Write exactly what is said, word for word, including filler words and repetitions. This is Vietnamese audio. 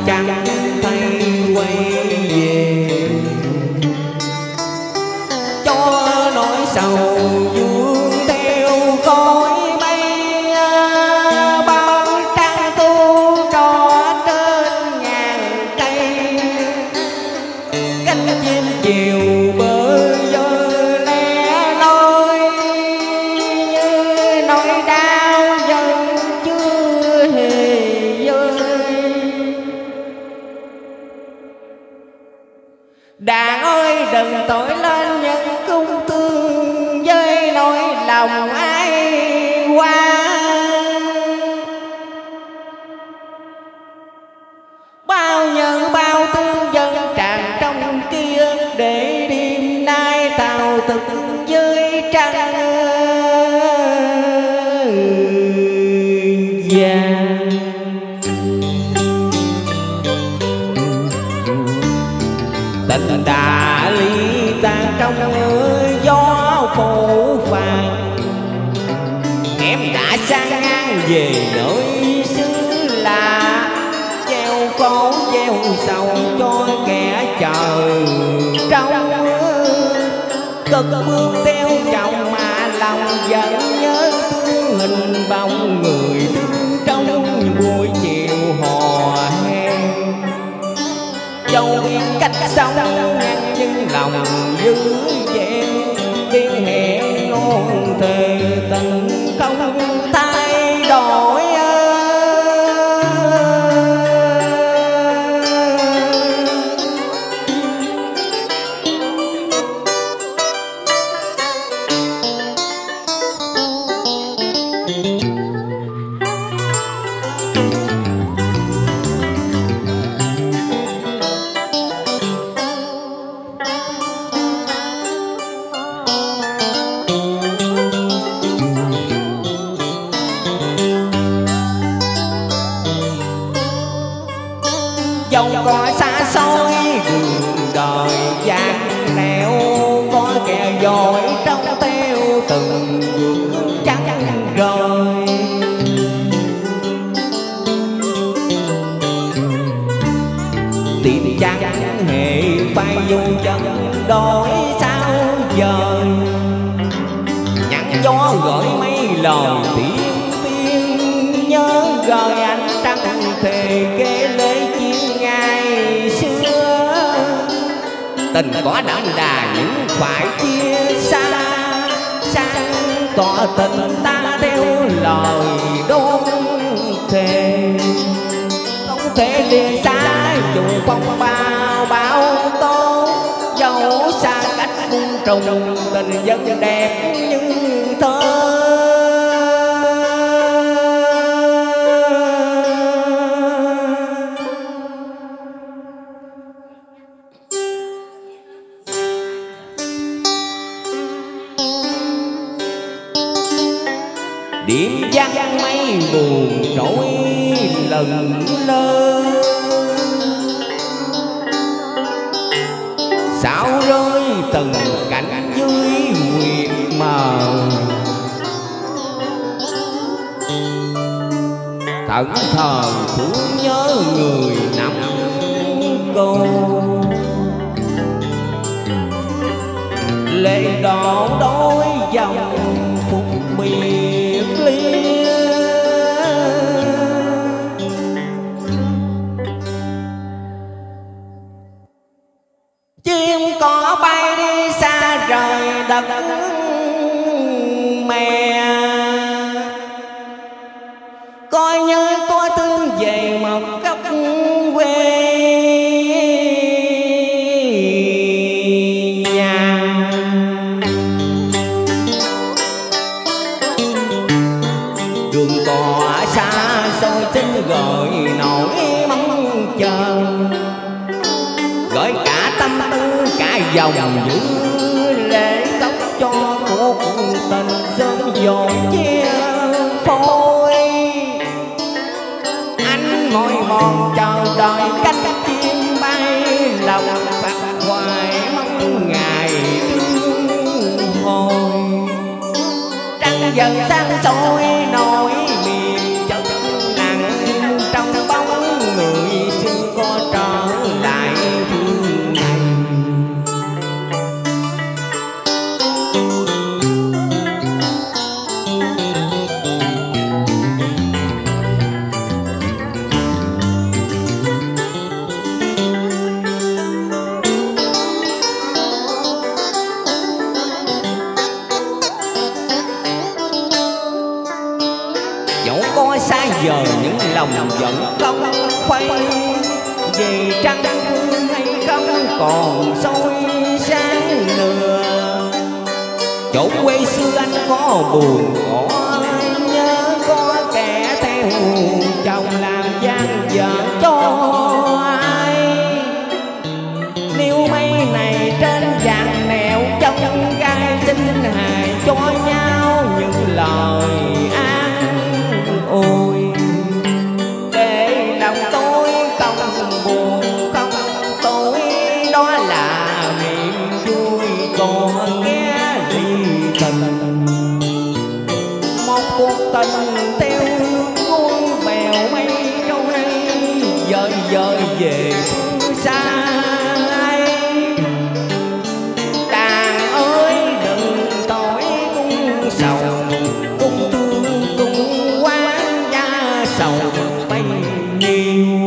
chẳng thấy quay về, cho nỗi sầu vương theo khói mây. Bao trăng tu trò trên ngàn cây, cánh chim chiều bờ vơ lẻ loi. Như nỗi đau vẫn chưa hề vơi. Đàn ơi đừng tội lên những cung tương, với nỗi lòng ai qua. Bao nhớ bao thương dân tràn trong kia, để đêm nay tàu thực với trăng vàng. Tình đã ly tan trong gió phủ phàng, em đã sang ngang về nơi xứ lạ. Gieo khổ gieo sầu cho kẻ chờ trong, cực bước theo chồng mà lòng vẫn nhớ thương hình bóng người thương trong buổi chiều hò hè. Dẫu biết cách sống ngăn nhưng lòng dữ dẹn, biên hẹn ngôn thề tình không thay đổi. Dẫu có xa xôi đường đời gian nẻo, có kẻ giỏi trong theo từng bước trắng rồi. Tìm chẳng hề phải dù chân đổi sao giờ, nhắn gió gửi mấy lời tiếng tiên, nhớ gợi anh trăng thề kể lễ chiến ngày xưa. Tình có đậm đà nhưng phải chia xa, sang tỏ tình ta theo lời đôn thề. Không thể liền xa dù phong bao bão tố, dẫu xa cách cung trùng tình vẫn đẹp như thơ. Điểm vắng mây buồn trỗi lần lơ, sao rơi từng cảnh dưới nguyệt mờ. Thẫn thờ thương nhớ người nằm cô, lệ đỏ đôi dòng phút biệt ly. Chim cỏ bay đi xa rời đất mẹ, coi như tôi thương về một góc quê nhà. Đường cỏ xa xôi xin gợi nỗi mong chờ, gửi cả tâm tư cả dòng giữ lễ tóc cho cuộc tình sớm dội chia phôi. Anh ngồi mòn chờ đợi cánh chim bay, lòng bạc hoài mong ngày tương hồi. Trăng dần sang sôi nỗi miền chân nặng, trong bóng người xưa giờ những lòng vẫn không quay vì trăng hay không còn soi sáng nữa. Chỗ quê xưa anh có buồn có nhớ, có kẻ theo chồng làm gian vợ cho ai. Nếu mấy này trên vàng nẻo trong gai xin hài cho nhau những lời an ôi, để lòng tôi không buồn không tối, đó là niềm vui còn nghe ly tình. Một cuộc tình theo nước cuốn bèo mây trôi, dời dời về phương xa. Đàn ơi đừng tội cung sầu, cung thương cung quá gia sầu bấy nhiêu.